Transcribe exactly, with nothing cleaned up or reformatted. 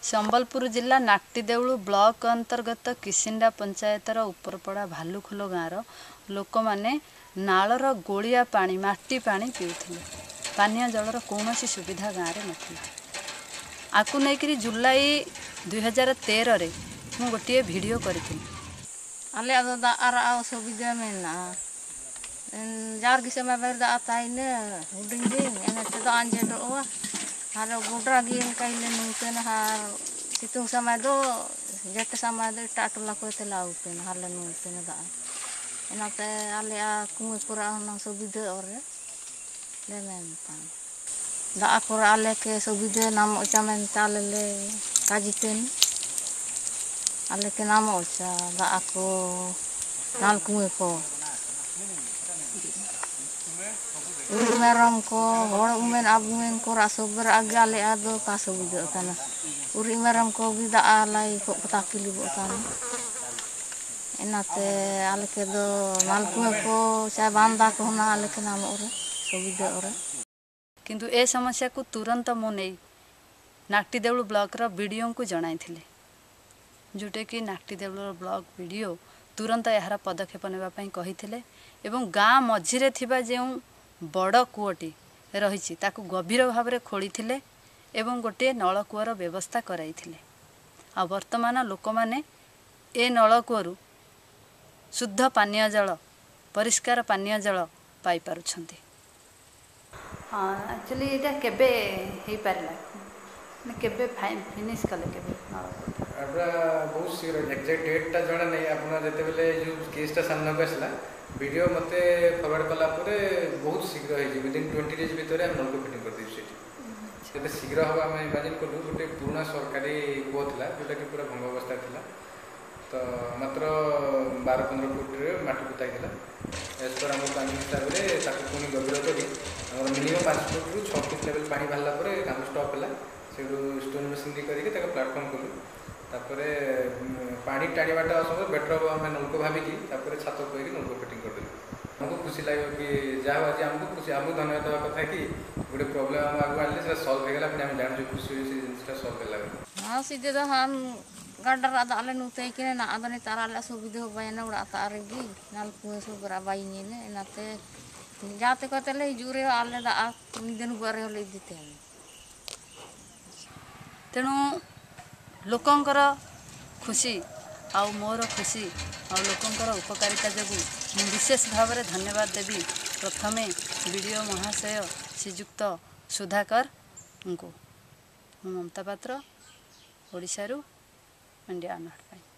संबलपुर जिला नाक्टिदेउलु ब्लॉक अंतर्गत किसिंडा पंचायतर उपरपड़ा भालुखोल गाँव लोक मैंने नालर गोलिया पानी माटी पानी पीउथिले। पानीय जलर कौन सुविधा गाँव में नथिला। आकु नहीं जुलाई दुई हजार तेरह रे मु गोटे वीडियो करी अले अदो दा आरा आव सुविधा मेना जार की समय बर दा ताई ने हुडिंग दिन एने ते दो अंजे दो वा हार गुडरा गिन काइले नुते न हार सितुंग समय दो जेट समय दो टाटला को ते लाउते न हार नुते न दा एनाते अले आ कुए पुरा न सुविधा ओरे ले मेनता दा को अले के सुविधा नाम ओचामेन ताले ले काजितेन अले के नाम ओचा दा को नाल कुए को उमेरम को होड़ उमेन अबुमेन को रासोबर आगे आले आदो का सुविधा तना उरी उमेरम को भी दा आलाई को पताकिली बोताना एनाते आले के दो नाल कुए को चाहे बांदा को ना आले के नाम ओरे सुविधा ओरे किंतु ए समस्या को तुरंत मु नहीं नाक्टिदेउलु ब्लॉक रा वीडियो को जणाई थिले जोटे कि नाक्टिदेउलु ब्लॉक वीडियो तुरंत यार पदक्षेप नेबा पई कहिथिले एवं गाँ मझिरे थिबा जे बड़ कूटी रही ताकू गभीर भाव में खोली थिले एवं गोटे नलकूअर व्यवस्था कराइथिले। आ वर्तमान लोक माने ए नलकूअरु शुद्ध पानीय जल परिष्कार पानीय जल पाई पारुछंती। हाँ एक्चुअली एटा केबे हे पारला ने केबे फिनिश कले केबे एबरा बहुत शीघ्र एग्जैक्ट डेट ता जणा नै आपना जते बेले जो केस ता सामना को आसला वीडियो मते फॉरवर्ड कला परे बहुत शीघ्र है जी विदिन ट्वेंटी डेज भीतर हम नलको फिटिंग कर दी सेठी जते शीघ्र हवा हम इमेजिन करलु गोटे पुराना सरकारी कुओ थिला जोटा कि पूरा भंग अवस्था थिला तो मात्र बारह पंद्रह फुट रे माटी पुताई थिला एस पर हम प्लानिंग हिसाब रे ताको पुनी गभीर करी हमर मिनिमम पाँच फुट रु छह फुट लेवल पानी बाहला परे काम स्टॉप होला सेडू स्टोन मशीन करके ताको प्लेटफॉर्म कलु तापरे पानी टाणीबाटा असम बेटर हम आम नलको भाविकी छात कहीकि नलको फिटिंग करदेलु हमको खुशी लगे कि जहाँ आज आमको खुशी आमको धन्यवाद देवा कथा कि गोटे प्रोब्लेम आम आगे आने से सल्व होगा फिर आम जान खुशी हुई जिनसा सल्व होगा हाँ सीधे तो हम गाडर अद आले नुते कि ना अदने तारा सुविधा होबायना उड़ा तारेगी नाल कुए सुबरा बाइने ने नाते जाते कहते ले जुरे आले दा निदन बारे होले दिते तेणु लोकंकर खुशी आउ मोर खुशी आउ लोकंकर उपकारिता जगू विशेष भाव में धन्यवाद देवी प्रथमे वीडियो महाशय श्रीजुक्त सुधाकर को ममता पात्र ओडिशारू इंडिया नॉट।